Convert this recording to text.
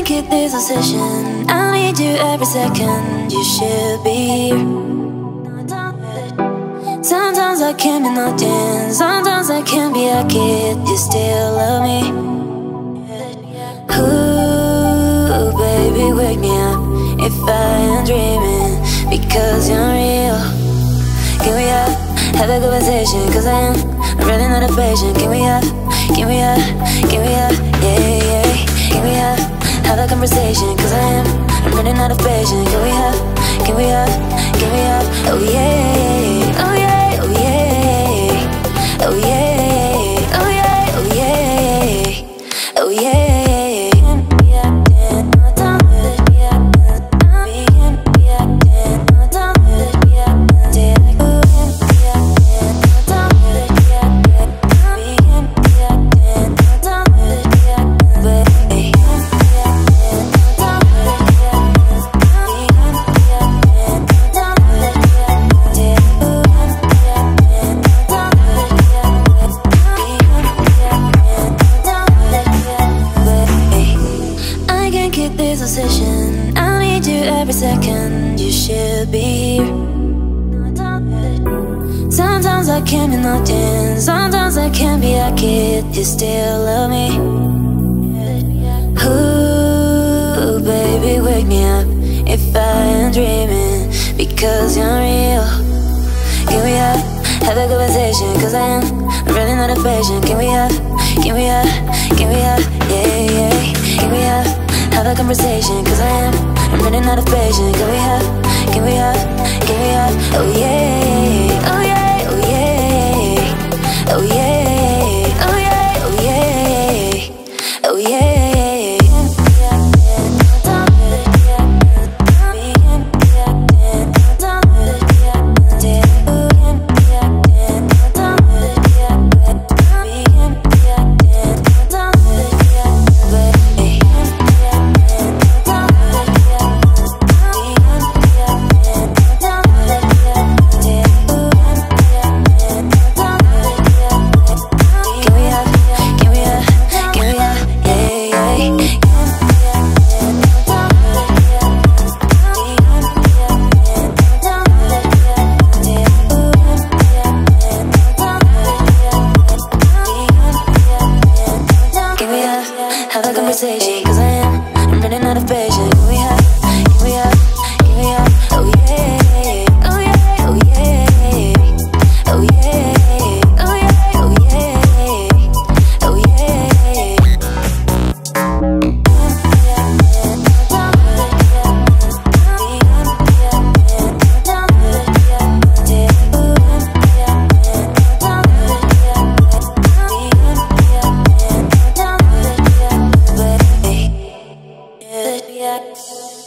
can't keep this obsession. I need you every second. You should be here. Sometimes I can't be nothing. Sometimes I can't be a kid. You still love me. Ooh, baby, wake me up if I am dreaming, because you're real. Can we have a conversation? Cause I'm running out of patience. Can we have, yeah, yeah. Can we have a conversation? Cause I'm running out of patience. Can we have, oh yeah, oh yeah, oh yeah, oh yeah, oh yeah, oh yeah, oh yeah. Obsession. I need you every second. You should be here. Sometimes I can't be nothing. Sometimes I can't be a kid. You still love me. Ooh, baby, wake me up if I am dreaming, because you're real. Can we have a conversation? Cause I'm running out of patience. Can we have, yeah, yeah. Can we have a conversation? Cause I'm running out of patience. Can we have, oh yeah, oh yeah, oh yeah, oh yeah, oh yeah, oh yeah, oh yeah. Have a conversation, cause I'm running out of patience. Can we have, oh yeah, oh yeah, oh yeah, oh yeah, oh yeah, oh yeah, oh yeah. Yeah.